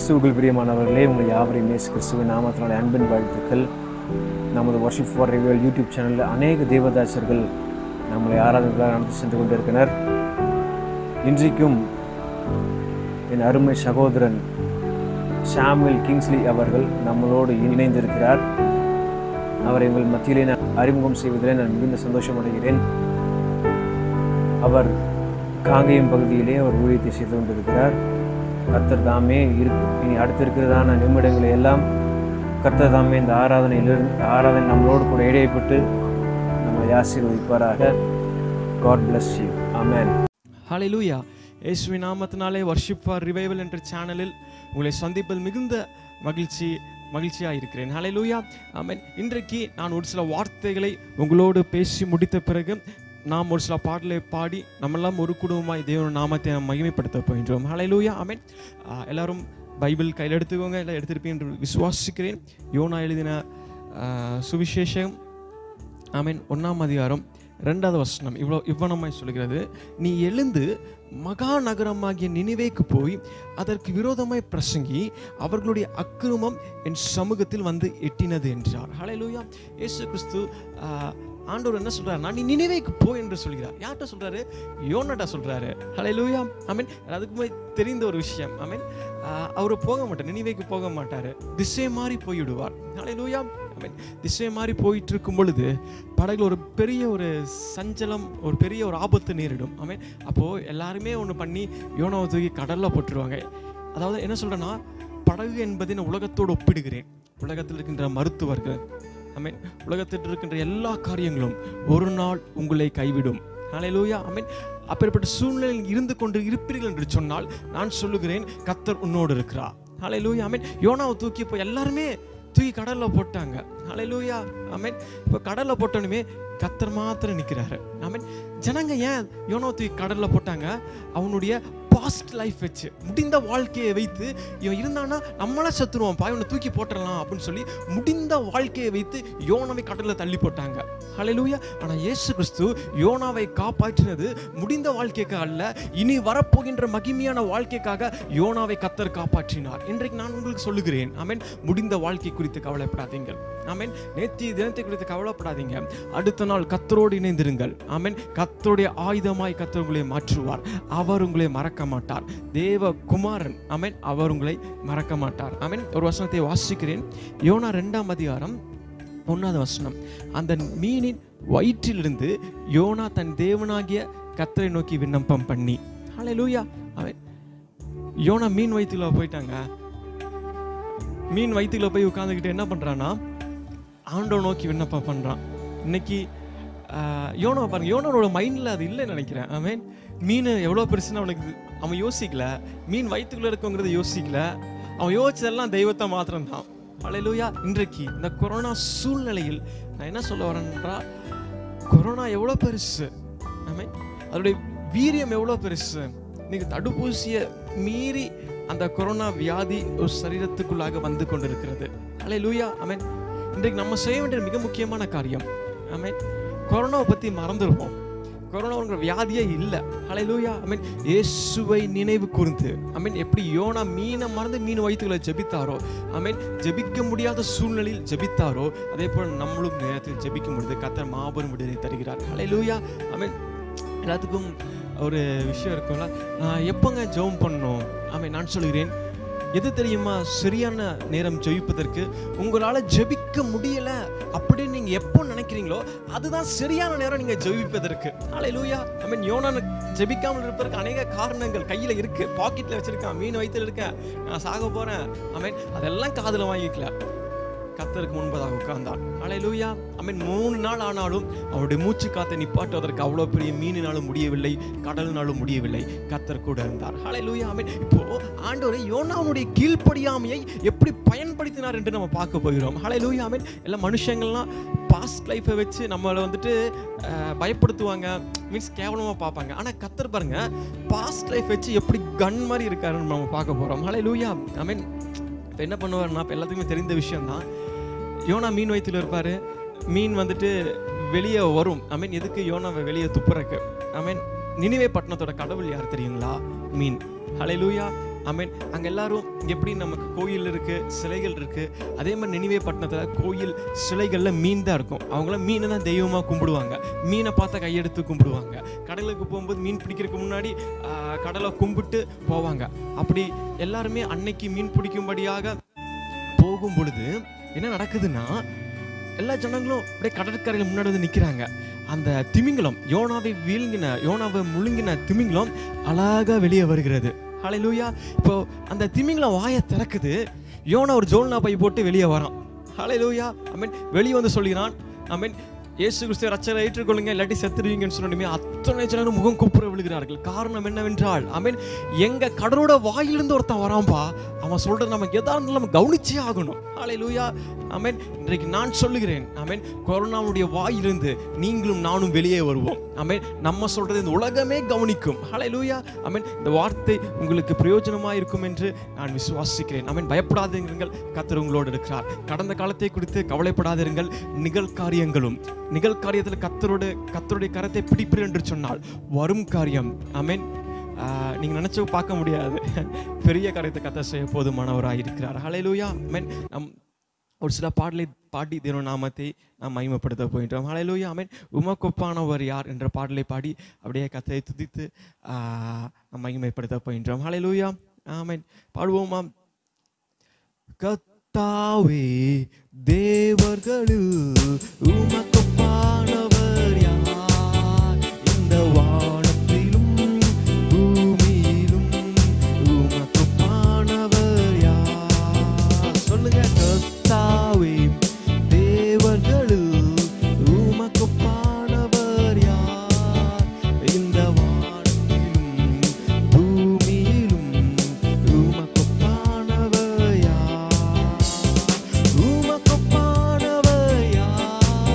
கிறிஸ்துவுக்குள் பிரியமானவர்களே, உங்கள் யாவரையும் இயேசு கிறிஸ்துவின் நாமத்தினாலே அன்பின் வாழ்த்துக்கள். நமது வர்ஷிப் ஃபார் ரிவைவல் யூடியூப் சேனலில் அநேக தேவதாசர்கள் நம்மளை ஆராதனைகளாக நடத்தி சென்று கொண்டிருக்கிறார். இன்றைக்கும் என் அருமை சகோதரன் சாமுவேல் கிங்ஸ்லி அவர்கள் நம்மளோடு இணைந்திருக்கிறார். அவர் எங்கள் மத்தியிலே நான் அறிமுகம் செய்வதிலே நான் மிகுந்த சந்தோஷம் அடைகிறேன். அவர் காங்கேயம் பகுதியிலே அவர் ஊழியத்தை செய்து கொண்டிருக்கிறார். கர்த்தர் தாமே இனி அடுத்திருக்கிறதான நிமிடங்களை எல்லாம் கர்த்தர் தாமே இந்த ஆராதனை நம்மளோடு கூட இடையப்பட்டு நம்மை ஆசீர்வதிப்பாராக. God bless you. Amen. ஹல்லேலூயா. இயேசுவின் நாமத்தினாலே வர்ஷிப் ஃபார் ரிவைவல் என்ற சேனலில் உங்களை சந்திப்பதில் மிகுந்த மகிழ்ச்சியாக இருக்கிறேன். ஹல்லேலூயா. ஆமென். இன்றைக்கு நான் ஒரு சில வார்த்தைகளை உங்களோடு பேசி முடித்த பிறகு நாம் ஒரு சில பாடலை பாடி நம்மெல்லாம் ஒரு குடும்பமாய் தேவன் நாமத்தை நாம் மகிமைப்படுத்த போகின்றோம். ஹல்லேலூயா. ஆமென். எல்லாரும் பைபிள் கையில் எடுத்துக்கோங்க. எல்லாம் எடுத்திருப்பேன் என்று விசுவாசிக்கிறேன். யோனா எழுதின சுவிசேஷம் ஆமென் 1ஆம் அதிகாரம் 2வது வசனம் இவ்வனமாய் சொல்கிறது, நீ எழுந்து மகா நகரமாகிய நினிவேக்கு போய் அதற்கு விரோதமாய் பிரசங்கி அவர்களுடைய அக்கிரமம் என் சமூகத்தில் வந்து எட்டினது என்றார். ஹல்லேலூயா. இயேசு கிறிஸ்து ஆண்டவர் என்ன சொல்றாரு, நான் நீ நினிவேக்கு போ என்று சொல்கிறார். யார்கிட்ட சொல்றாரு? யோனாட்ட சொல்றாரு. ஹல்லேலூயா. ஆமென். அதுக்கு தெரிந்த ஒரு விஷயம். ஆமென். அவரு போக மாட்டார், நினிவேக்கு போக மாட்டாரு, திசை மாறி போய்விடுவார். ஹல்லேலூயா. ஆமென். திசை மாறி போயிட்டு இருக்கும் பொழுது படகுல ஒரு பெரிய ஒரு சஞ்சலம், ஒரு பெரிய ஒரு ஆபத்து நேரிடும். ஆமென். அப்போ எல்லாருமே ஒன்று பண்ணி யோனாவை தூக்கி கடல்ல போட்டுருவாங்க. அதாவது என்ன சொல்றேன்னா, படகு என்பதை நான் உலகத்தோடு ஒப்பிடுகிறேன். உலகத்தில் இருக்கின்ற மருத்துவர்கள், ஆமென், உலகத்தில் இருக்கின்ற எல்லா காரியங்களும் ஒரு நாள் உங்களை கைவிடும். ஹல்லேலூயா. ஆமென். அப்பேற்பட்ட சூழ்நிலையில் இருந்து கொண்டு இருப்பீர்கள் என்று சொன்னால் நான் சொல்லுகிறேன், கர்த்தர் உன்னோடு இருக்கிறார். ஹல்லேலூயா. ஆமென். யோனாவை தூக்கி இப்போ எல்லாருமே தூக்கி கடல்ல போட்டாங்க. ஹல்லேலூயா. ஆமென். இப்போ கடல்ல போட்டோனுமே கர்த்தர் மாத்திரம் நிற்கிறாரு. ஆமென். ஜனங்க ஏன் யோனாவை தூக்கி கடல்ல போட்டாங்க? அவனுடைய பாஸ்ட் லைஃப் வச்சு, முடிந்த வாழ்க்கையை வைத்து, இவன் இருந்தானா நம்மளா சத்துருவோம், இவனை தூக்கி போட்டுடலாம் அப்படின்னு சொல்லி முடிந்த வாழ்க்கையை வைத்து யோனாவை கடல்ல தள்ளி போட்டாங்க. ஹல்லேலூயா. ஆனால் இயேசு கிறிஸ்து யோனாவை காப்பாற்றினது முடிந்த வாழ்க்கைக்காக அல்ல, இனி வரப்போகின்ற மகிமையான வாழ்க்கைக்காக யோனாவை கர்த்தர் காப்பாற்றினார். இன்றைக்கு நான் உங்களுக்கு சொல்லுகிறேன், ஆமென், முடிந்த வாழ்க்கை குறித்து கவலைப்படாதீங்க. ஆமென். நேற்றைய தினத்தை குறித்து கவலைப்படாதீங்க. அடுத்த நாள் கர்த்தரோடு இணைந்திருங்கள். ஆமென். கர்த்தருடைய ஆயுதமாய் கர்த்தர் உங்களை மாற்றுவார். அவர் உங்களை மறக்க மாட்டார். தேவ குமாரன், ஆமென், அவர் உங்களை மறக்க மாட்டார். ஆமென். ஒரு வசனத்தை வாசிக்கிறேன். யோனா 2ஆம் அதிகாரம் 1வது வசனம். அந்த மீனின் வயிற்றிலிருந்து யோனா தன் தேவனாகிய கர்த்தரை நோக்கி விண்ணப்பம் பண்ணி. ஹல்லேலூயா. ஆமென். யோனா மீன் வயிற்றுல போயிட்டாங்க. மீன் வயிற்றுல போய் உட்கார்ந்துக்கிட்டு என்ன பண்றான்னா, ஆண்டவரை நோக்கி விண்ணப்பம் பண்றான். இன்னைக்கு யோனா பாருங்க, யோனாவோட மைண்ட்ல அது இல்லைன்னு நினைக்கிறேன். ஆமென். மீன் எவ்வளோ பெருசுன்னு அவன் யோசிக்கல. மீன் வயிற்றுக்குள்ள இருக்குங்கிறத யோசிக்கல. அவன் யோசிச்சதெல்லாம் தெய்வத்தை மாத்திரம் தான். ஹல்லேலூயா. இன்றைக்கு இந்த கொரோனா சூழ்நிலையில் நான் என்ன சொல்ல வரேன்றா, கொரோனா எவ்வளோ பெருசு, ஆமென், அதோடைய வீரியம் எவ்வளோ பெருசு. இன்னைக்கு தடுப்பூசியை மீறி அந்த கொரோனா வியாதி ஒரு சரீரத்துக்குள்ளாக வந்து கொண்டிருக்கிறது. ஹல்லேலூயா. ஆமென். இன்றைக்கு நம்ம செய்ய வேண்டிய மிக முக்கியமான காரியம், ஆமென், கொரோனாவை பற்றி மறந்துடுவோம். கொரோனாங்கிற வியாதியே இல்லை. ஹல்லேலூயா. ஆமென். இயேசுவை நினைவு கூர்ந்து, ஆமென், எப்படி யோனா மீனை மறந்து மீன் வயிற்றுகளை ஜெபித்தாரோ, ஆமென், ஜெபிக்க முடியாத சூழ்நிலையில் ஜெபித்தாரோ, அதே போல் நம்மளும் நேரத்தில் ஜெபிக்கும் பொழுது கர்த்தர் மாபெரும் விடுதலை தருகிறார். ஹல்லேலூயா. ஆமென். எல்லாத்துக்கும் ஒரு விஷயம் இருக்கும்ல, நான் எப்போங்க ஜெபம் பண்ணணும்? ஆமென். நான் சொல்கிறேன், எது தெரியுமா சரியான நேரம் ஜெபிப்பதற்கு? உங்களால் ஜெபிக்க முடியல அப்படின்னு நீங்க எப்போ நினைக்கிறீங்களோ அதுதான் சரியான நேரம் நீங்க ஜெபிப்பதற்கு. ஹல்லேலூயா. ஆமென். யோனா ஜெபிக்காமல் இருப்பதற்கு அநேக காரணங்கள் கையில இருக்கு, பாக்கெட்ல வச்சிருக்கான், மீன் வயித்துல இருக்கேன், நான் சாக போறேன், ஆமென், அதெல்லாம் காதுல வாங்கிக்கல. கர்த்தருக்கு முன்பதாக உட்கார்ந்தான். ஹல்லேலூயா. ஆமென். 3 நாள் ஆனாலும் அவருடைய மூச்சு காத்தை நிப்பாட்டுவதற்கு அவ்வளோ பெரிய மீனினாலும் முடியவில்லை, கடலினாலும் முடியவில்லை. கர்த்தர் கூட இருந்தார். ஹல்லேலூயா. ஆமென். இப்போ ஆண்டவர் யோனாவுடைய கீழ்ப்படியாமையை எப்படி பயன்படுத்தினார் என்று நம்ம பார்க்க போகிறோம். ஹல்லேலூயா. ஆமென். எல்லா மனுஷங்கள்லாம் பாஸ்ட் லைஃபை வச்சு நம்மளை பயப்படுத்துவாங்க, மீன்ஸ் கேவலமாக பார்ப்பாங்க. ஆனால் கர்த்தர் பாருங்க, பாஸ்ட் லைஃப் வச்சு எப்படி கன் மாதிரி இருக்காருன்னு நம்ம பார்க்க போகிறோம். ஹல்லேலூயா. ஆமென். இப்போ என்ன பண்ணுவார்னா, இப்போ எல்லாத்துக்குமே தெரிந்த விஷயம் தான், யோனா மீன் வயிற்றுல இருப்பார், மீன் வெளியே வரும். ஆமென். எதுக்கு? யோனாவை வெளியே துப்புறக்கு. ஆமென். நினிவே பட்டணத்தோட கடவுள் யார் தெரியுங்களா? மீன். ஹல்லேலூயா. ஆமென். அங்கே எல்லாரும் எப்படி நமக்கு கோயில் இருக்கு, சிலைகள் இருக்கு, அதே மாதிரி நினிவே பட்டணத்தில் கோயில் சிலைகளில் மீன் தான் இருக்கும். அவங்களாம் மீனை தான் தெய்வமாக கும்பிடுவாங்க. மீனை பார்த்தா கையெடுத்து கும்பிடுவாங்க. கடலுக்கு போகும்போது மீன் பிடிக்கிறதுக்கு முன்னாடி கடலை கும்பிட்டு போவாங்க. அப்படி எல்லாருமே அன்னைக்கு மீன் பிடிக்கும்படியாக போகும் பொழுது என்ன நடக்குதுன்னா, எல்லா ஜனங்களும் அப்படியே கடற்கரையில் முன்னாடி வந்து நிற்கிறாங்க. அந்த திமிங்கலம், யோனாவை முழுங்கின திமிங்கலம் அழகாக வெளியே வருகிறது. ஹல்லேலூயா. இப்போ அந்த திமிங்கலம் வாயை திறக்குது. யோனா ஒரு ஜோல்னா பை போட்டு வெளியே வரான். ஹல்லேலூயா. ஆமென். வெளியே வந்து சொல்கிறான், ஆமென், இயேசு கிறிஸ்துவை ரட்சகரை ஏற்றுக்கொள்ளுங்க, இல்லாட்டி செத்துருவீங்கன்னு சொன்னோமே அத்தனை ஜனங்களும் முகம் குப்புற விழுகிறார்கள். காரணம் என்னவென்றால், ஆமென், எங்க கடலோட வாயிலிருந்து ஒருத்தன் வரான்பா, அவன் சொல்றது நமக்கு எதா இருந்தாலும் நம்ம கவனிச்சே ஆகணும். ஹல்லேலூயா. ஆமென். இன்றைக்கு நான் சொல்லுகிறேன், ஆமென், கொரோனாவுடைய வாயிலிருந்து நீங்களும் நானும் வெளியே வருவோம். ஆமென். நம்ம சொல்றது இந்த உலகமே கவனிக்கும். ஹல்லேலூயா. ஆமென். இந்த வார்த்தை உங்களுக்கு பிரயோஜனமாக இருக்கும் என்று நான் விசுவாசிக்கிறேன். ஆமென். பயப்படாதீர்கள், கர்த்தர் உங்களோடு இருக்கிறார். கடந்த காலத்தை குறித்து கவலைப்படாதீர்கள். நிகழ்காரியத்தில் கர்த்தருடைய கரத்தை பிடிப்பீர் என்று சொன்னால் வரும் காரியம், ஆமென், நீங்க நினைச்சு பார்க்க முடியாது. பெரிய காரியத்தை கர்த்தர் செய்ய போதுமானவராக இருக்கிறார். ஹல்லேலூயா. ஆமென். நம் ஒரு சில பாடலை பாடி தேவ நாமத்தை நாம் மகிமைப்படுத்த போயிட்டோம். ஹல்லேலூயா. ஆமென். உமக்கொப்பானவர் யார் என்ற பாடலை பாடி அப்படியே கர்த்தரை துதித்து நாம் மகிமைப்படுத்த போயிட்டோம். ஹல்லேலூயா. ஆமென். பாடுவோமா? கர்த்தாவே தேவர்களில் உமக்கொப்பானவர் யார்? இந்த வானத்திலும் பூமியிலும் உமக்கொப்பானவர் யார்? சொல்லுங்க. கர்த்தாவே தேவர்களில் உமக்கொப்பானவர் யார்? இந்த வானத்திலும் பூமியிலும் உமக்கொப்பானவர் யார்? உமக்கொப்பானவர் யார்?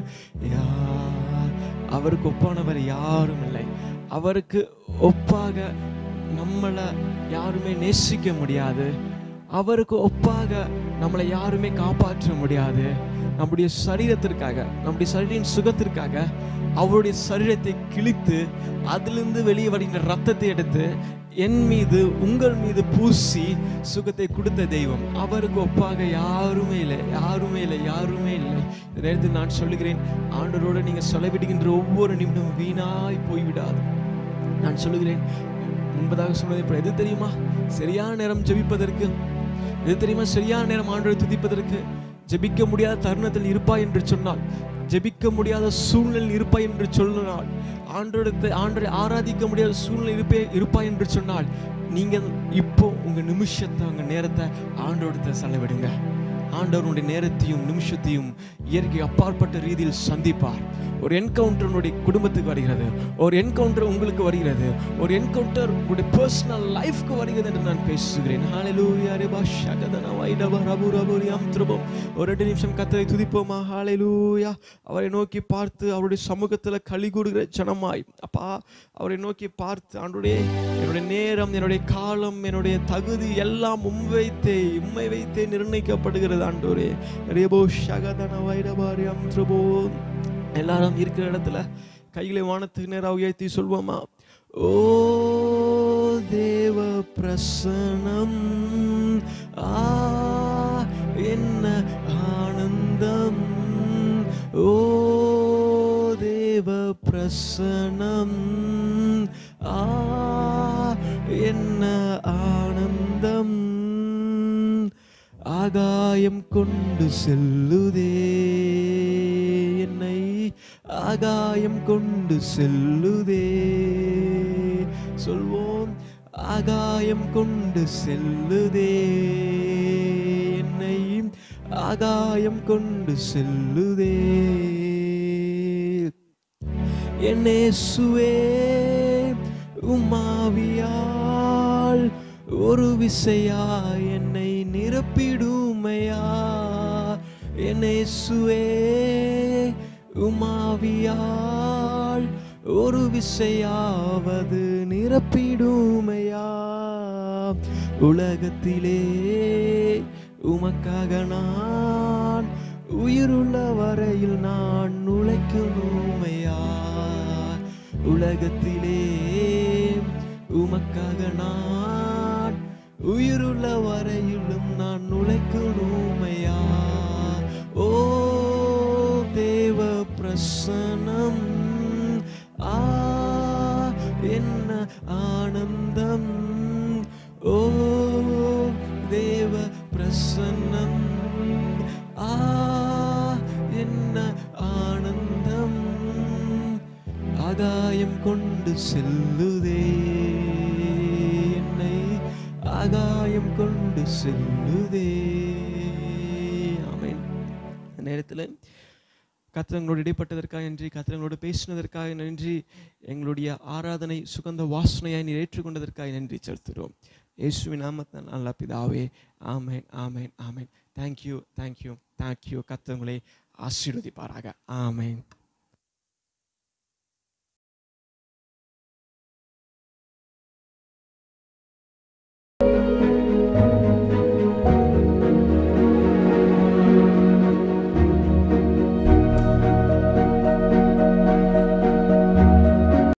அவருக்கு ஒப்பானவர் யாரும் இல்லை. அவருக்கு ஒப்பாக நம்மளை யாருமே நேசிக்க முடியாது. அவருக்கு ஒப்பாக நம்மளை யாருமே காப்பாற்ற முடியாது. நம்முடைய சரீரத்திற்காக, நம்முடைய சரீரின் சுகத்திற்காக அவருடைய சரீரத்தை கிழித்து அதிலிருந்து வெளியே வருகின்ற ரத்தத்தை எடுத்து என் மீது உங்கள் மீது பூசி சுகத்தை கொடுத்த தெய்வம். அவருக்கு ஒப்பாக யாருமே இல்லை, யாருமே இல்லை, யாருமே இல்லை. இந்த நேரத்தில் நான் சொல்லுகிறேன், ஆண்டவரோடு நீங்கள் செலவிடுகின்ற ஒவ்வொரு நிமிடமும் வீணாய் போய்விடாது. நான் சொல்லுகிறேன், முன்பதாக சொன்னது இப்போ எது தெரியுமா? சரியான நேரம் ஜெபிப்பதற்கு, எது தெரியுமா? சரியான நேரம் ஆண்டவரை துதிப்பதற்கு. ஜெபிக்க முடியாத தருணத்தில் இருப்பாய் என்று சொன்னால், ஜெபிக்க முடியாத சூழ்நிலையில் இருப்பாய் என்று சொன்னால், ஆண்டவரை ஆராதிக்க முடியாத சூழ்நிலை இருப்பாய் என்று சொன்னால், நீங்க இப்போ உங்க நிமிஷத்தை, உங்க நேரத்தை ஆண்டவரத்தை செலவிடுங்க. ஆண்டவருடைய நேரத்தையும் நிமிஷத்தையும் இயற்கை அப்பாற்பட்ட ரீதியில் சந்திப்பார். ஒரு என்கவுண்டர் உங்களுடைய குடும்பத்துக்கு வருகிறது, ஒரு என்கவுண்டர் உங்களுக்கு வருகிறது, ஒரு என்கவுண்டர் உங்களுடைய பர்சனல் லைஃப்க்கு வருகிறது என்று நான் பேசுகிறேன். ஹalleluya ரபா ஷகதன வைடப ரபு ரபுரி அம்த்ரபம். ஒரு 2 நிமிஷம் கர்த்தரை துதிப்போமா? ஹalleluya. அவரை நோக்கி பார்த்து அவருடைய சமூகத்துல களி கூடுகிற ஜனமாய், அப்பா அவரை நோக்கி பார்த்து, ஆண்டவரே என்னுடைய நேரம், என்னுடைய காலம், என்னுடைய தகுதி எல்லாம் உம்மை வைத்தே நிர்ணயிக்கப்படுகிறது ஆண்டவரே. ரபோ ஷகதன வைடபரி அம்த்ரபம். எல்லாரும் இருக்கிற இடத்துல கைகளை வானத்துக்கு நேராக உயர்த்தி சொல்வோமா? ஓ தேவ பிரசன்னம், என்ன ஆனந்தம். ஓ தேவ பிரசன்னம், என்ன ஆனந்தம். ஆகாயம் கொண்டு செல்லுதே என்னை, ஆகாயம் கொண்டு செல்லுதே. சொல்வோம், ஆகாயம் கொண்டு செல்லுதே என்னை, ஆகாயம் கொண்டு செல்லுதே. என் இயேசுவே உம்மாவியால் ஒரு விசையா என்னை நிரப்பிடுமையா. என் இயேசுவே உம்மாவியால் ஒரு விசையாவது நிரப்பிடுமையா. உலகத்திலே உமக்காக நான் உயிருள்ள வரையில் நான் உழைக்கணுமையா. உலகத்திலே உமக்காக நான் உயிருள்ள வரையிலும் நான் உழைக்கணுமையா. ஓ தேவ பிரசன்னம், என்ன ஆனந்தம். ஓ தேவ பிரசன்னம், என்ன ஆனந்தம். ஆகாயம் கொண்டு செல்லுதே என்னை, ஆகாயம் கொண்டு செல்லுதே. ஆமென். இந்த நேரத்தில் கர்த்தர் எங்களோடு இடைப்பட்டதற்காக நன்றி, கர்த்தர் எங்களோடு பேசினதற்காக நன்றி, எங்களுடைய ஆராதனை சுகந்த வாசனையாய் நீர் ஏற்றுக்கொண்டதற்காக நன்றி செலுத்துகிறோம். இயேசுவின் நாமத்தில் நல்ல பிதாவே. ஆமென், ஆமென், ஆமென். Thank you, thank you, thank you. கர்த்தர் உங்களை ஆசீர்வதிப்பாராக. ஆமென்.